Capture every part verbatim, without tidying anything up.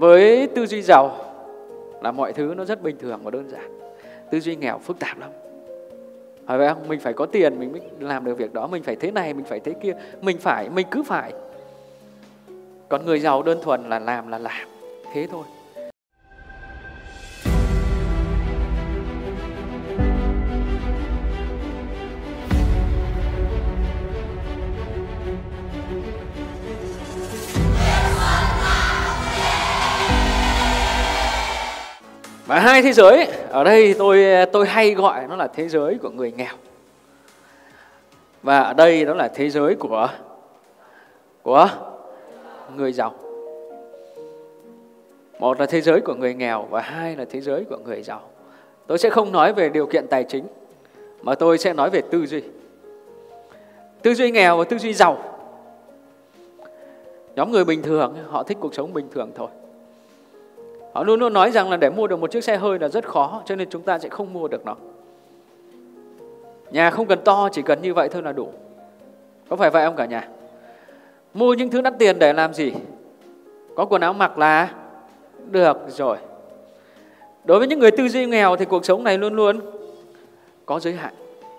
Với tư duy giàu là mọi thứ nó rất bình thường và đơn giản. Tư duy nghèo phức tạp lắm. Phải vậy không? Mình phải có tiền mình mới làm được việc đó. Mình phải thế này, mình phải thế kia. Mình phải, mình cứ phải. Còn người giàu đơn thuần là làm là làm. Thế thôi. Và hai thế giới ở đây tôi tôi hay gọi nó là thế giới của người nghèo. Và ở đây đó là thế giới của của người giàu. Một là thế giới của người nghèo và hai là thế giới của người giàu. Tôi sẽ không nói về điều kiện tài chính mà tôi sẽ nói về tư duy. Tư duy nghèo và tư duy giàu. Nhóm người bình thường họ thích cuộc sống bình thường thôi. Họ luôn luôn nói rằng là để mua được một chiếc xe hơi là rất khó, cho nên chúng ta sẽ không mua được nó. Nhà không cần to, chỉ cần như vậy thôi là đủ. Có phải vậy không cả nhà? Mua những thứ đắt tiền để làm gì? Có quần áo mặc là được rồi. Đối với những người tư duy nghèo thì cuộc sống này luôn luôn có giới hạn.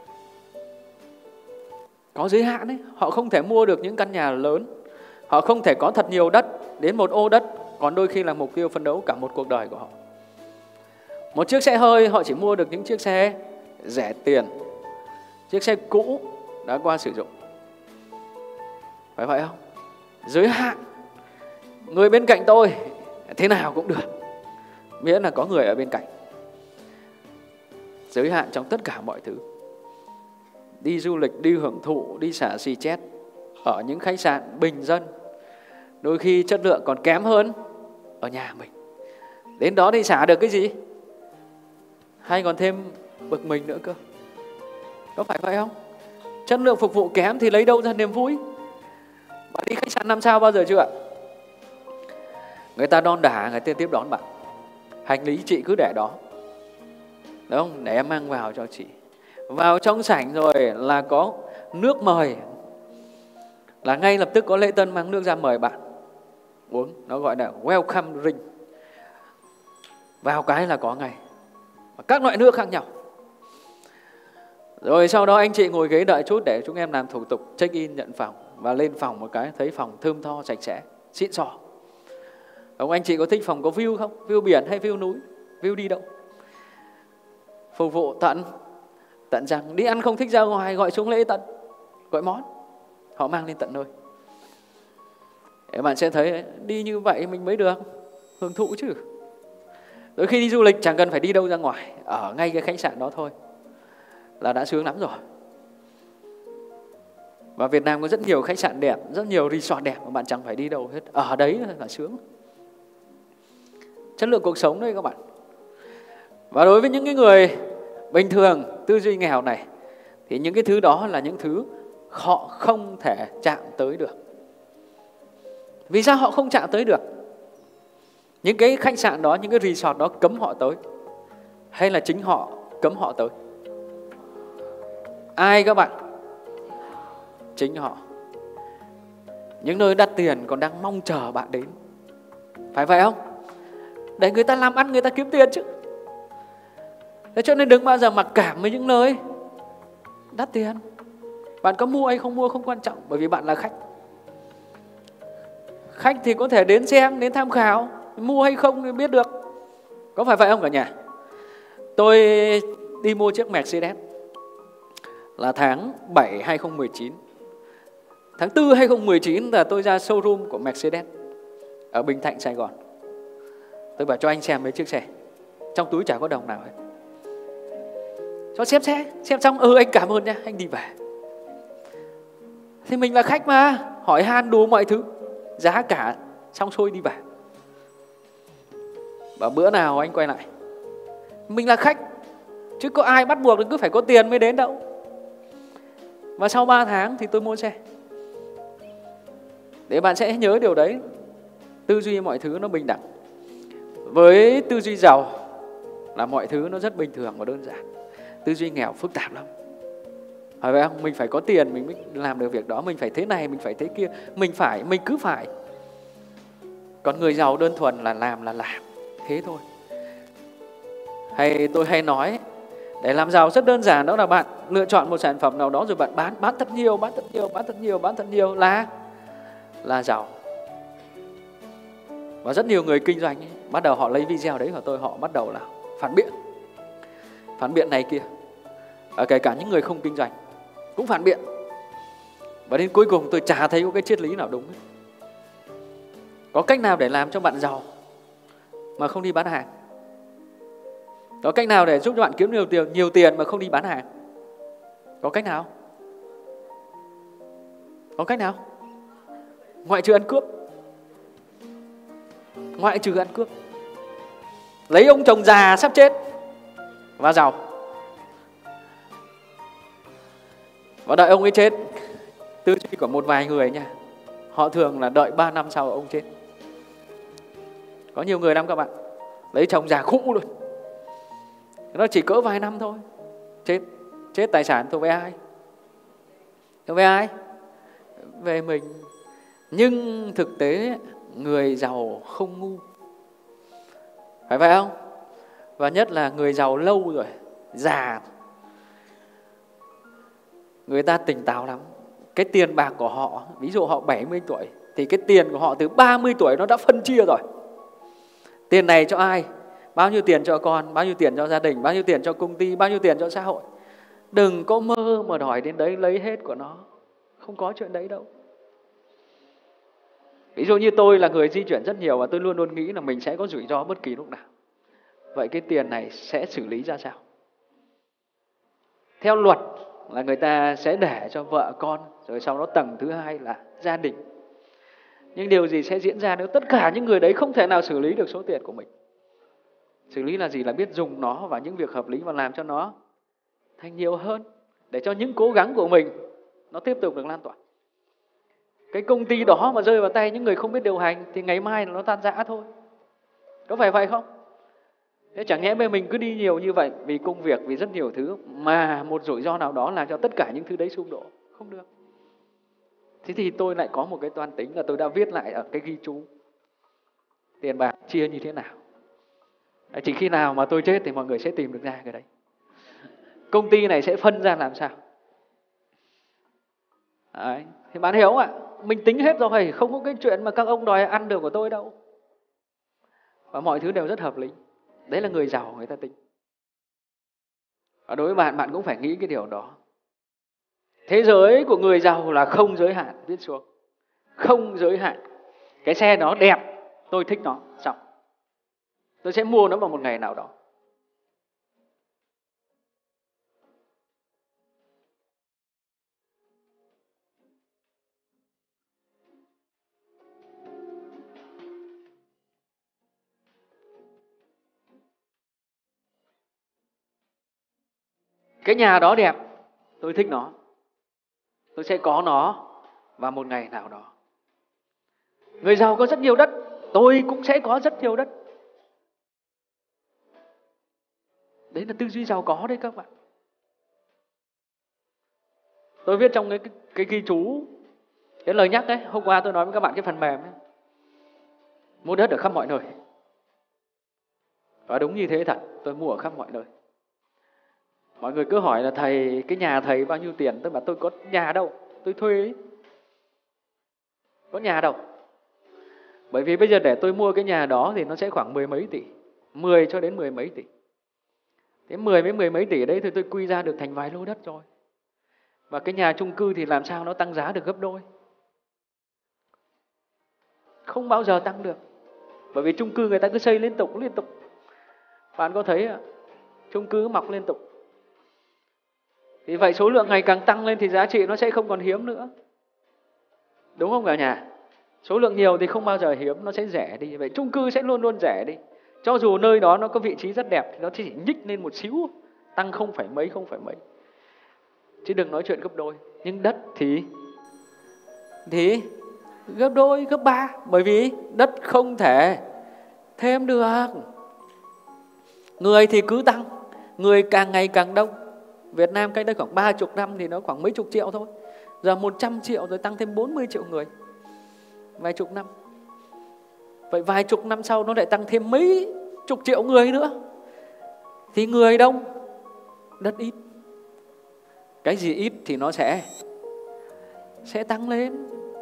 Có giới hạn ấy. Họ không thể mua được những căn nhà lớn. Họ không thể có thật nhiều đất, đến một ô đất, còn đôi khi là mục tiêu phấn đấu cả một cuộc đời của họ. Một chiếc xe hơi họ chỉ mua được những chiếc xe rẻ tiền, chiếc xe cũ đã qua sử dụng. Phải vậy không? Giới hạn. Người bên cạnh tôi thế nào cũng được, miễn là có người ở bên cạnh. Giới hạn trong tất cả mọi thứ. Đi du lịch, đi hưởng thụ, đi xả xì chét ở những khách sạn bình dân, đôi khi chất lượng còn kém hơn ở nhà mình. Đến đó thì xả được cái gì? Hay còn thêm bực mình nữa cơ. Có phải vậy không? Chất lượng phục vụ kém thì lấy đâu ra niềm vui? Bạn đi khách sạn năm sao bao giờ chưa ạ? Người ta đon đả, người ta tiếp đón bạn. Hành lý chị cứ để đó, đúng không? Để em mang vào cho chị. Vào trong sảnh rồi là có nước mời, là ngay lập tức có lễ tân mang nước ra mời bạn uống. Nó gọi là welcome drink. Vào cái là có ngay các loại nước khác nhau. Rồi sau đó anh chị ngồi ghế đợi chút để chúng em làm thủ tục check in nhận phòng. Và lên phòng một cái thấy phòng thơm tho sạch sẽ, xịn sò. Ông anh chị có thích phòng có view không? View biển hay view núi? View đi đâu? Phục vụ tận tận rằng đi ăn không thích ra ngoài, gọi xuống lễ tận, gọi món, họ mang lên tận nơi. Để bạn sẽ thấy đi như vậy mình mới được hưởng thụ chứ. Đôi khi đi du lịch chẳng cần phải đi đâu ra ngoài, ở ngay cái khách sạn đó thôi là đã sướng lắm rồi. Và Việt Nam có rất nhiều khách sạn đẹp, rất nhiều resort đẹp mà bạn chẳng phải đi đâu hết, ở đấy là sướng. Chất lượng cuộc sống đấy các bạn. Và đối với những cái người bình thường, tư duy nghèo này, thì những cái thứ đó là những thứ họ không thể chạm tới được. Vì sao họ không chạm tới được? Những cái khách sạn đó, những cái resort đó cấm họ tới, hay là chính họ cấm họ tới? Ai các bạn? Chính họ. Những nơi đắt tiền còn đang mong chờ bạn đến. Phải vậy không? Để người ta làm ăn, người ta kiếm tiền chứ. Thế cho nên đừng bao giờ mặc cảm với những nơi đắt tiền. Bạn có mua hay không mua không quan trọng, bởi vì bạn là khách. Khách thì có thể đến xem, đến tham khảo, mua hay không thì biết được. Có phải vậy không cả nhà? Tôi đi mua chiếc Mercedes là tháng bảy hai không một chín. Tháng tư hai không một chín là tôi ra showroom của Mercedes ở Bình Thạnh, Sài Gòn. Tôi bảo cho anh xem mấy chiếc xe, trong túi chả có đồng nào hết. Cho xem xe, xem xong, ừ anh cảm ơn nha, anh đi về. Thì mình là khách mà, hỏi han đủ mọi thứ, giá cả xong xuôi đi về. Và bữa nào anh quay lại, mình là khách, chứ có ai bắt buộc cứ phải có tiền mới đến đâu. Và sau ba tháng thì tôi mua xe. Để bạn sẽ nhớ điều đấy. Tư duy mọi thứ nó bình đẳng. Với tư duy giàu là mọi thứ nó rất bình thường và đơn giản. Tư duy nghèo phức tạp lắm. Phải vậy không? Mình phải có tiền mình mới làm được việc đó. Mình phải thế này, mình phải thế kia. Mình phải, mình cứ phải. Còn người giàu đơn thuần là làm là làm, thế thôi. Hay tôi hay nói, để làm giàu rất đơn giản, đó là bạn lựa chọn một sản phẩm nào đó rồi bạn bán, bán thật nhiều, bán thật nhiều, bán thật nhiều, bán thật nhiều là là giàu. Và rất nhiều người kinh doanh ấy, bắt đầu họ lấy video đấy của tôi, họ bắt đầu là phản biện, phản biện này kia. À, kể cả những người không kinh doanh cũng phản biện. Và đến cuối cùng tôi chả thấy có cái triết lý nào đúng ấy. Có cách nào để làm cho bạn giàu mà không đi bán hàng? Có cách nào để giúp cho bạn kiếm nhiều tiền, nhiều tiền mà không đi bán hàng? Có cách nào? Có cách nào? Ngoại trừ ăn cướp. Ngoại trừ ăn cướp. Lấy ông chồng già sắp chết và giàu, và đợi ông ấy chết. Tư duy của một vài người nha, họ thường là đợi ba năm sau ông chết. Có nhiều người lắm các bạn, lấy chồng già khũ luôn, nó chỉ cỡ vài năm thôi, chết. Chết tài sản thuộc về ai? Thuộc về ai? Về mình. Nhưng thực tế người giàu không ngu, phải vậy không? Và nhất là người giàu lâu rồi, già, người ta tỉnh táo lắm. Cái tiền bạc của họ, ví dụ họ bảy mươi tuổi, thì cái tiền của họ từ ba mươi tuổi nó đã phân chia rồi. Tiền này cho ai? Bao nhiêu tiền cho con, bao nhiêu tiền cho gia đình, bao nhiêu tiền cho công ty, bao nhiêu tiền cho xã hội. Đừng có mơ mà đòi đến đấy lấy hết của nó. Không có chuyện đấy đâu. Ví dụ như tôi là người di chuyển rất nhiều, và tôi luôn luôn nghĩ là mình sẽ có rủi ro bất kỳ lúc nào. Vậy cái tiền này sẽ xử lý ra sao? Theo luật là người ta sẽ để cho vợ con, rồi sau đó tầng thứ hai là gia đình. Nhưng điều gì sẽ diễn ra nếu tất cả những người đấy không thể nào xử lý được số tiền của mình? Xử lý là gì? Là biết dùng nó vào những việc hợp lý và làm cho nó thành nhiều hơn, để cho những cố gắng của mình nó tiếp tục được lan tỏa. Cái công ty đó mà rơi vào tay những người không biết điều hành thì ngày mai nó tan rã thôi. Có phải vậy không? Thế chẳng nhẽ bên mình cứ đi nhiều như vậy vì công việc, vì rất nhiều thứ, mà một rủi ro nào đó làm cho tất cả những thứ đấy xung đổ? Không được. Thế thì tôi lại có một cái toan tính là tôi đã viết lại ở cái ghi chú tiền bạc chia như thế nào. Chỉ khi nào mà tôi chết thì mọi người sẽ tìm được ra cái đấy. Công ty này sẽ phân ra làm sao? Đấy. Thì bạn hiểu không ạ? Mình tính hết rồi, không có cái chuyện mà các ông đòi ăn được của tôi đâu. Và mọi thứ đều rất hợp lý. Đấy là người giàu người ta tính. Và đối với bạn, bạn cũng phải nghĩ cái điều đó. Thế giới của người giàu là không giới hạn, viết xuống. Không giới hạn. Cái xe đó đẹp, tôi thích nó, xong. Tôi sẽ mua nó vào một ngày nào đó. Cái nhà đó đẹp, tôi thích nó, tôi sẽ có nó vào một ngày nào đó. Người giàu có rất nhiều đất, tôi cũng sẽ có rất nhiều đất. Đấy là tư duy giàu có đấy các bạn. Tôi viết trong cái, cái, cái ghi chú, cái lời nhắc đấy, hôm qua tôi nói với các bạn cái phần mềm ấy. Mua đất ở khắp mọi nơi. Và đúng như thế thật, tôi mua ở khắp mọi nơi. Mọi người cứ hỏi là thầy, cái nhà thầy bao nhiêu tiền? Tôi bảo tôi có nhà đâu, tôi thuê ấy. Có nhà đâu. Bởi vì bây giờ để tôi mua cái nhà đó thì nó sẽ khoảng mười mấy tỷ, mười cho đến mười mấy tỷ. Thế mười với mười mấy tỷ đấy thì tôi quy ra được thành vài lô đất rồi. Và cái nhà chung cư thì làm sao nó tăng giá được gấp đôi? Không bao giờ tăng được. Bởi vì chung cư người ta cứ xây liên tục liên tục. Bạn có thấy chung cư mọc liên tục. Vì vậy số lượng ngày càng tăng lên thì giá trị nó sẽ không còn hiếm nữa. Đúng không cả nhà? Số lượng nhiều thì không bao giờ hiếm, nó sẽ rẻ đi. Vậy chung cư sẽ luôn luôn rẻ đi. Cho dù nơi đó nó có vị trí rất đẹp thì nó chỉ nhích lên một xíu, tăng không phải mấy, không phải mấy. Chứ đừng nói chuyện gấp đôi. Nhưng đất thì thì gấp đôi, gấp ba. Bởi vì đất không thể thêm được. Người thì cứ tăng, người càng ngày càng đông. Việt Nam cách đây khoảng ba mươi năm thì nó khoảng mấy chục triệu thôi. Giờ một trăm triệu rồi tăng thêm bốn mươi triệu người. Vài chục năm. Vậy vài chục năm sau nó lại tăng thêm mấy chục triệu người nữa. Thì người đông, đất ít. Cái gì ít thì nó sẽ sẽ tăng lên.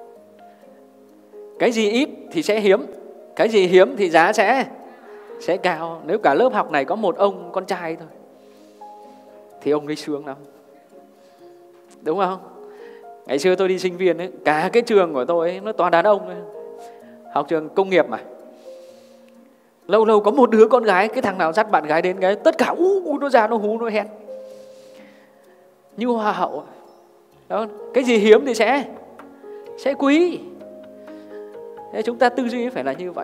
Cái gì ít thì sẽ hiếm. Cái gì hiếm thì giá sẽ sẽ cao. Nếu cả lớp học này có một ông con trai thôi thì ông ấy sướng lắm, đúng không? Ngày xưa tôi đi sinh viên ấy, cả cái trường của tôi ấy, nó toàn đàn ông ấy. Học trường công nghiệp mà. Lâu lâu có một đứa con gái, cái thằng nào dắt bạn gái đến cái tất cả ú, ú nó ra nó hú nó hét như hoa hậu. Đó, cái gì hiếm thì sẽ sẽ quý. Thế chúng ta tư duy phải là như vậy.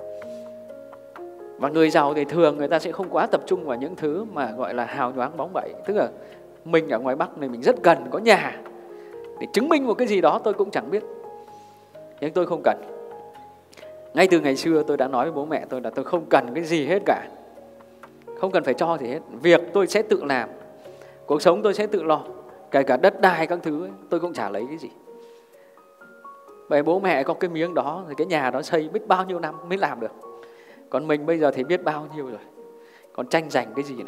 Và người giàu thì thường người ta sẽ không quá tập trung vào những thứ mà gọi là hào nhoáng bóng bẩy. Tức là mình ở ngoài Bắc này mình rất cần có nhà để chứng minh một cái gì đó tôi cũng chẳng biết, nhưng tôi không cần. Ngay từ ngày xưa tôi đã nói với bố mẹ tôi là tôi không cần cái gì hết cả, không cần phải cho gì hết. Việc tôi sẽ tự làm, cuộc sống tôi sẽ tự lo, kể cả đất đai các thứ ấy, tôi cũng chả lấy cái gì. Vậy bố mẹ có cái miếng đó thì cái nhà đó xây biết bao nhiêu năm mới làm được. Còn mình bây giờ thì biết bao nhiêu rồi, còn tranh giành cái gì nữa.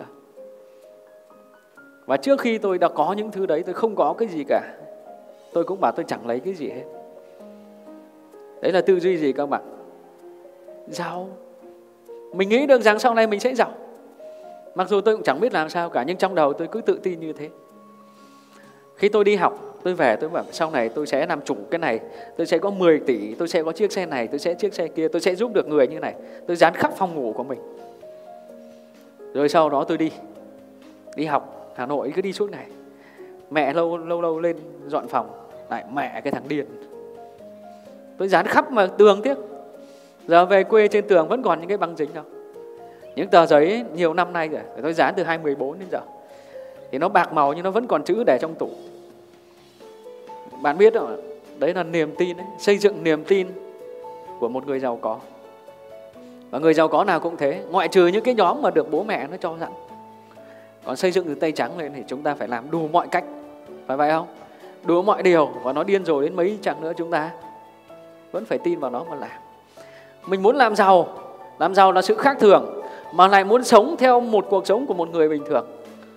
Và trước khi tôi đã có những thứ đấy, tôi không có cái gì cả, tôi cũng bảo tôi chẳng lấy cái gì hết. Đấy là tư duy gì các bạn? Giàu. Mình nghĩ được rằng sau này mình sẽ giàu. Mặc dù tôi cũng chẳng biết làm sao cả, nhưng trong đầu tôi cứ tự tin như thế. Khi tôi đi học, tôi về tôi bảo sau này tôi sẽ làm chủ cái này, tôi sẽ có mười tỷ, tôi sẽ có chiếc xe này, tôi sẽ chiếc xe kia, tôi sẽ giúp được người như này. Tôi dán khắp phòng ngủ của mình. Rồi sau đó tôi đi Đi học Hà Nội cứ đi suốt ngày. Mẹ lâu lâu lâu lên dọn phòng, lại mẹ cái thằng điên. Tôi dán khắp mà tường tiếc. Giờ về quê trên tường vẫn còn những cái băng dính đâu. Những tờ giấy nhiều năm nay rồi, tôi dán từ hai mươi bốn đến giờ. Thì nó bạc màu nhưng nó vẫn còn chữ để trong tủ. Bạn biết không? Đấy là niềm tin ấy. Xây dựng niềm tin của một người giàu có. Và người giàu có nào cũng thế, ngoại trừ những cái nhóm mà được bố mẹ nó cho sẵn. Còn xây dựng từ tay trắng lên thì chúng ta phải làm đủ mọi cách, phải vậy không? Đủ mọi điều, và nó điên rồ đến mấy chặng nữa chúng ta vẫn phải tin vào nó mà làm. Mình muốn làm giàu, làm giàu là sự khác thường, mà lại muốn sống theo một cuộc sống của một người bình thường.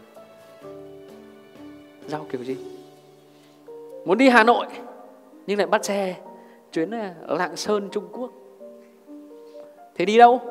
Giàu kiểu gì? Muốn đi Hà Nội nhưng lại bắt xe chuyến ở Lạng Sơn, Trung Quốc. Thế đi đâu?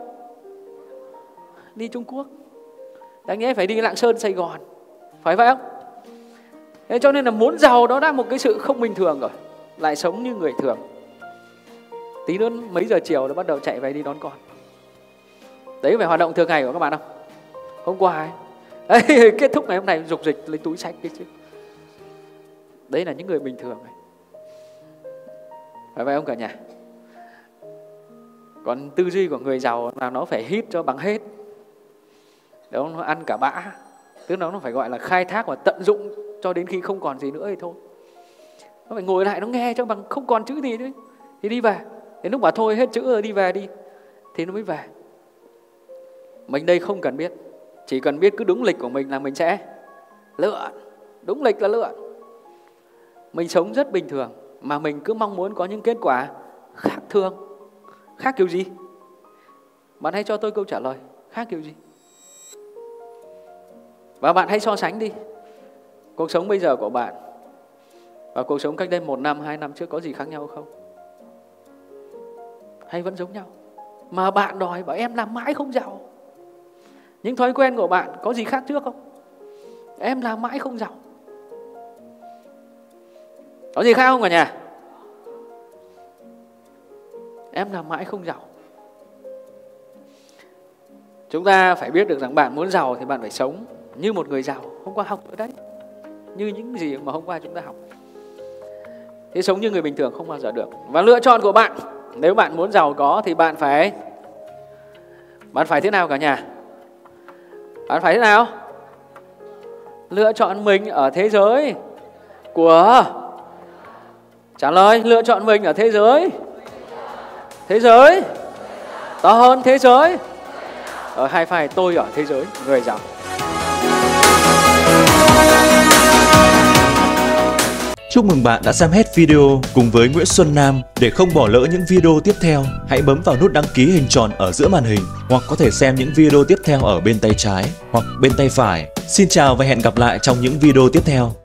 Đi Trung Quốc. Đáng nhẽ phải đi Lạng Sơn, Sài Gòn, phải vậy không? Thế cho nên là muốn giàu đó đã một cái sự không bình thường rồi, lại sống như người thường. Tí nữa mấy giờ chiều nó bắt đầu chạy về đi đón con. Đấy phải hoạt động thường ngày của các bạn không? Hôm qua ấy, đấy, kết thúc ngày hôm nay dục dịch lấy túi xách cái chứ. Đấy là những người bình thường này. Phải vậy không cả nhà? Còn tư duy của người giàu là nó phải hít cho bằng hết. Đó, nó ăn cả bã. Tức là nó phải gọi là khai thác và tận dụng cho đến khi không còn gì nữa thì thôi. Nó phải ngồi lại nó nghe cho bằng không còn chữ gì nữa thì đi về. Đến lúc bảo thôi hết chữ rồi đi về đi thì nó mới về. Mình đây không cần biết, chỉ cần biết cứ đúng lịch của mình là mình sẽ lượn. Đúng lịch là lượn. Mình sống rất bình thường mà mình cứ mong muốn có những kết quả khác thường. Khác kiểu gì? Bạn hãy cho tôi câu trả lời. Khác kiểu gì? Và bạn hãy so sánh đi. Cuộc sống bây giờ của bạn và cuộc sống cách đây một năm, hai năm trước có gì khác nhau không? Hay vẫn giống nhau? Mà bạn đòi bảo em làm mãi không giàu. Những thói quen của bạn có gì khác trước không? Em làm mãi không giàu. Có gì khác không cả nhà? Em làm mãi không giàu. Chúng ta phải biết được rằng bạn muốn giàu thì bạn phải sống như một người giàu. Hôm qua học ở đấy, như những gì mà hôm qua chúng ta học. Thế sống như người bình thường không bao giờ được. Và lựa chọn của bạn, nếu bạn muốn giàu có thì bạn phải Bạn phải thế nào cả nhà? Bạn phải thế nào? Lựa chọn mình ở thế giới của... Trả lời, lựa chọn mình ở thế giới Thế giới to hơn thế giới. Ở hai phải tôi ở thế giới người giàu. Chúc mừng bạn đã xem hết video cùng với Nguyễn Xuân Nam. Để không bỏ lỡ những video tiếp theo, hãy bấm vào nút đăng ký hình tròn ở giữa màn hình, hoặc có thể xem những video tiếp theo ở bên tay trái hoặc bên tay phải. Xin chào và hẹn gặp lại trong những video tiếp theo.